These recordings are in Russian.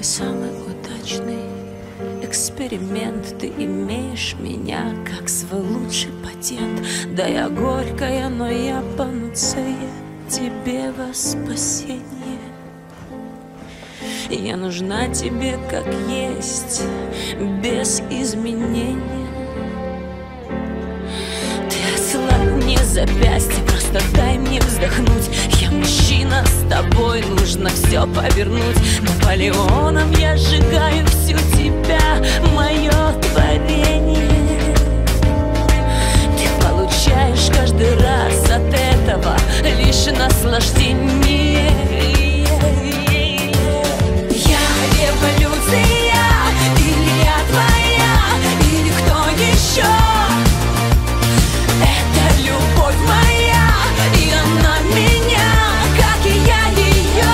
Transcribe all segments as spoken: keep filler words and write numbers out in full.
твой самый удачный эксперимент. Ты имеешь меня как свой лучший патент. Да, я горькая, но я панацея тебе во спасение. Я нужна тебе как есть, без изменения. Ты ослабь мне запястье, просто дай мне вздохнуть. Я мужчина, с тобой нужно все повернуть. Наполеоном я сжигаю всю тебя, мое творение. Ты получаешь каждый раз от этого лишь наслаждение. Революция, или я твоя, или кто еще? Это любовь моя, и она меня, как и я ее.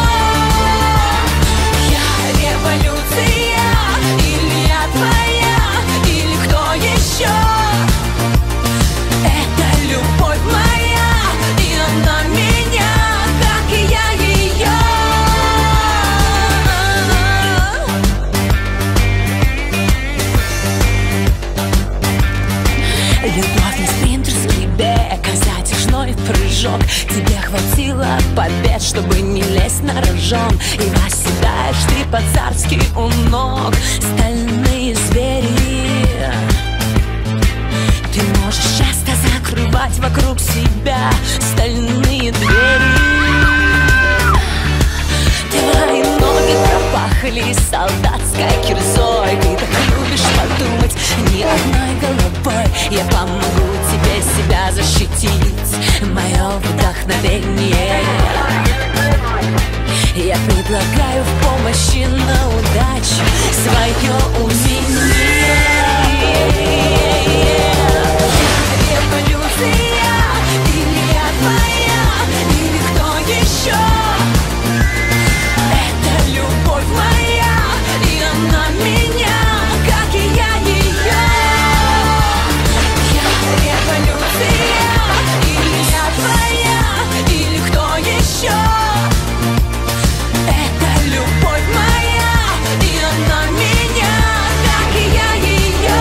Я революция, или я твоя, или кто еще? Это любовь моя, и она меня, как и я ее. Любовь не спринтерский бег, а затяжной прыжок. Тебе хватило побед, чтобы не лезть на рожон. И восседаешь ты по-царски у ног стальные звери. Ты можешь часто закрывать вокруг себя стальные двери. Твои ноги пропахли солдатской кирзой. Ты так любишь подумать не одной головой. Я помогу тебе себя защитить, мое вдохновение. Я предлагаю в помощи на удачу свое умение. Я революция, или я твоя, или кто еще? Это любовь моя, и она меня, как и я ее. Я революция, или я твоя, или кто еще? Это любовь моя, и она меня, как и я ее.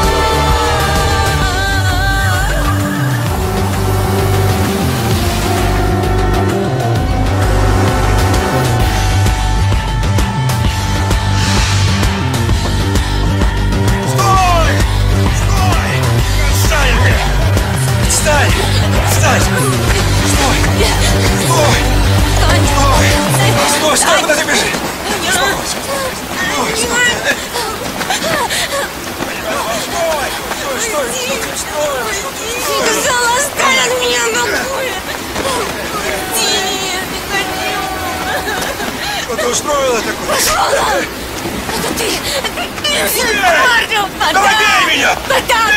Стой! Стой! Отстань! Встань! Встань! Стой! Стой! Стой! Стой! Стой! Куда ты бежишь? Стой! Стой! Стой! Стой! Стой! Стой! Ты сказала, оставь от меня ногой. Нет, не хочу. Что ты устроила такое? Пошел вон! Это ты! Ты Эй! испортил подарок! Давай бей меня! Подарок!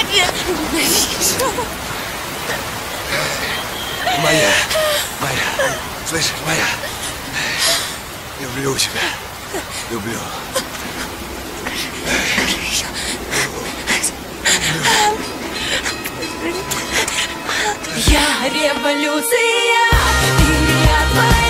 Моя, моя, слышишь, моя, люблю тебя, люблю. Я революция, или я твоя?